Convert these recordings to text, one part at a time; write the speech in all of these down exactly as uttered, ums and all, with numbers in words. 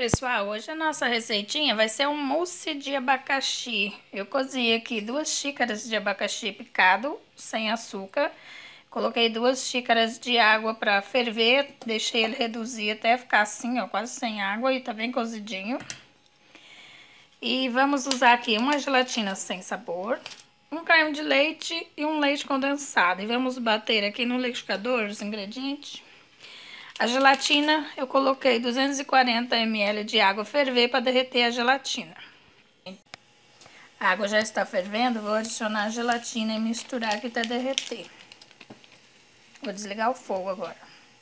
Pessoal, hoje a nossa receitinha vai ser um mousse de abacaxi. Eu cozinhei aqui duas xícaras de abacaxi picado, sem açúcar. Coloquei duas xícaras de água para ferver, deixei ele reduzir até ficar assim, ó, quase sem água e tá bem cozidinho. E vamos usar aqui uma gelatina sem sabor, um creme de leite e um leite condensado. E vamos bater aqui no liquidificador os ingredientes. A gelatina, eu coloquei duzentos e quarenta mililitros de água ferver para derreter a gelatina. A água já está fervendo, vou adicionar a gelatina e misturar aqui até derreter. Vou desligar o fogo agora.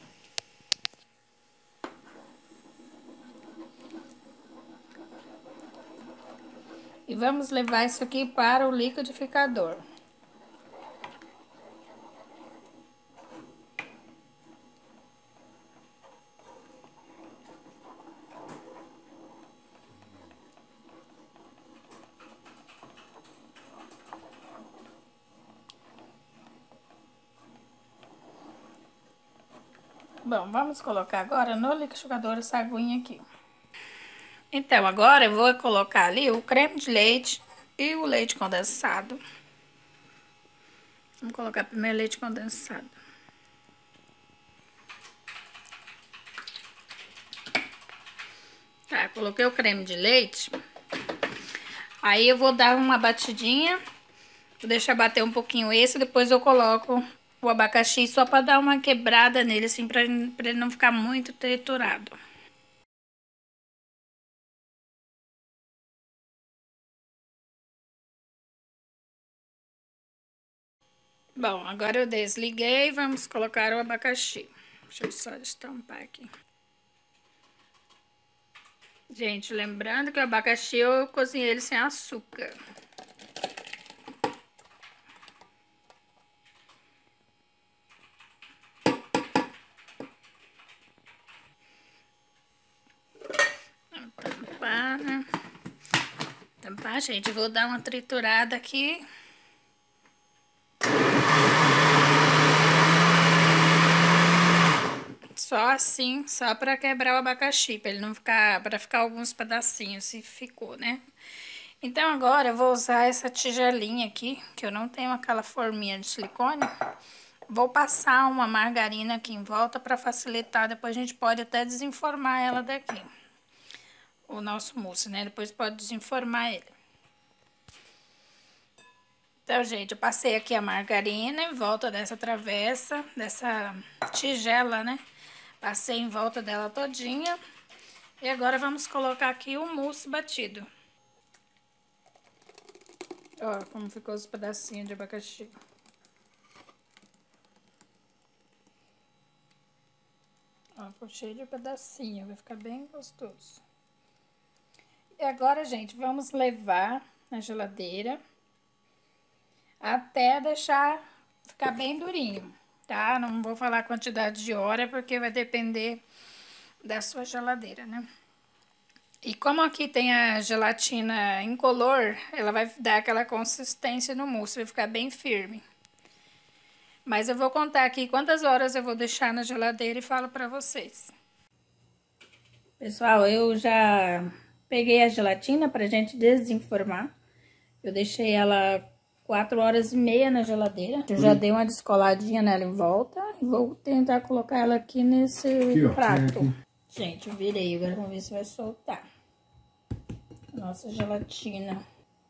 E vamos levar isso aqui para o liquidificador. Bom, vamos colocar agora no liquidificador essa aguinha aqui. Então, agora eu vou colocar ali o creme de leite e o leite condensado. Vamos colocar primeiro leite condensado. Tá, coloquei o creme de leite. Aí eu vou dar uma batidinha, vou deixar bater um pouquinho esse, depois eu coloco o abacaxi só para dar uma quebrada nele, assim, para ele não ficar muito triturado. Bom, agora eu desliguei, vamos colocar o abacaxi. Deixa eu só estampar aqui. Gente, lembrando que o abacaxi eu cozinhei ele sem açúcar. Vamos tampar, né? Tampar, gente, eu vou dar uma triturada aqui. Só assim, só para quebrar o abacaxi, para ele não ficar, para ficar alguns pedacinhos, se ficou, né? Então agora eu vou usar essa tigelinha aqui, que eu não tenho aquela forminha de silicone. Vou passar uma margarina aqui em volta para facilitar, depois a gente pode até desenformar ela daqui. O nosso mousse, né? Depois pode desenformar ele. Então, gente, eu passei aqui a margarina em volta dessa travessa, dessa tigela, né? Passei em volta dela todinha. E agora vamos colocar aqui o mousse batido. Ó, como ficou os pedacinhos de abacaxi. Ó, ficou cheio de pedacinho, vai ficar bem gostoso. E agora, gente, vamos levar na geladeira até deixar ficar bem durinho. Tá? Não vou falar a quantidade de hora, porque vai depender da sua geladeira, né? E como aqui tem a gelatina incolor, ela vai dar aquela consistência no mousse, vai ficar bem firme. Mas eu vou contar aqui quantas horas eu vou deixar na geladeira e falo pra vocês. Pessoal, eu já peguei a gelatina pra gente desenformar. Eu deixei ela quatro horas e meia na geladeira. Eu já dei uma descoladinha nela em volta. E vou tentar colocar ela aqui nesse aqui, ó, prato. Aqui. Gente, eu virei. Agora vamos ver se vai soltar. Nossa gelatina.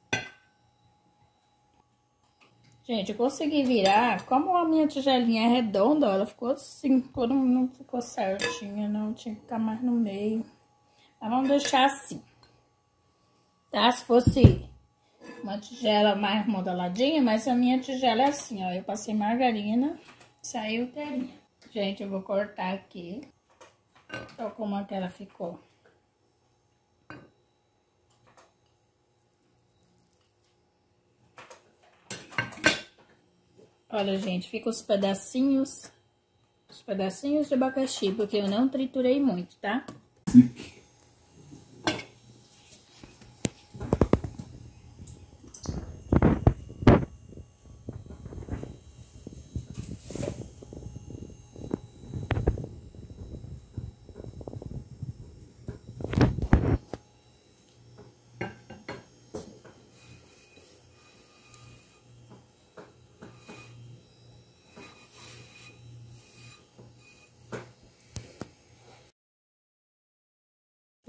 Gente, eu consegui virar. Como a minha tigelinha é redonda, ó, ela ficou assim. Não, não ficou certinha, não. Tinha que ficar mais no meio. Mas vamos deixar assim. Tá? Se fosse uma tigela mais modeladinha, mas a minha tigela é assim, ó. Eu passei margarina, saiu inteirinha. Gente, eu vou cortar aqui. Olha como é que ela ficou. Olha, gente, fica os pedacinhos, os pedacinhos de abacaxi, porque eu não triturei muito, tá?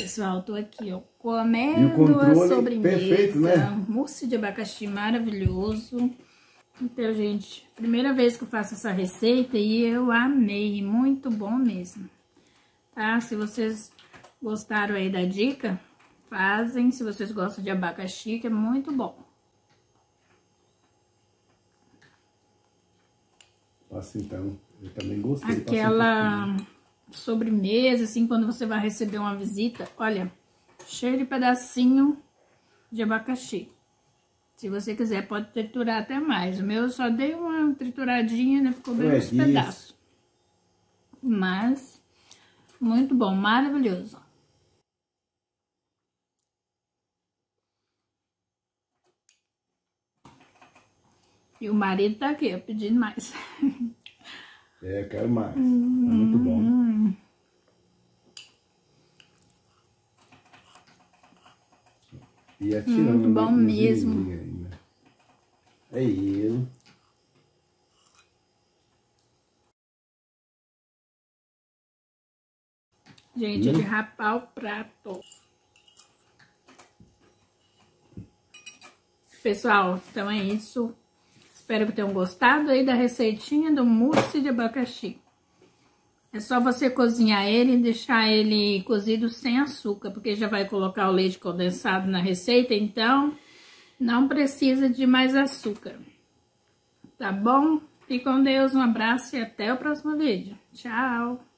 pessoal, tô aqui, ó, comendo a sobremesa. Perfeito, né? Mousse de abacaxi maravilhoso. Então, gente, primeira vez que eu faço essa receita e eu amei, muito bom mesmo. Tá? Se vocês gostaram aí da dica, fazem. Se vocês gostam de abacaxi, que é muito bom. Passa então, eu também gostei. Aquela um sobremesa, assim, quando você vai receber uma visita, olha, cheio de pedacinho de abacaxi. Se você quiser, pode triturar até mais. O meu eu só dei uma trituradinha, né? Ficou bem uns pedaços. Mas, muito bom, maravilhoso. E o marido tá aqui, ó, pedindo mais. É, eu quero mais. Hum, é muito bom. Hum. E atirando muito bom mesmo. Ainda. É ele. Gente, hum. de rapar o prato. Pessoal, então é isso. Espero que tenham gostado aí da receitinha do mousse de abacaxi. É só você cozinhar ele e deixar ele cozido sem açúcar, porque já vai colocar o leite condensado na receita, então não precisa de mais açúcar. Tá bom? Fique com Deus, um abraço e até o próximo vídeo. Tchau!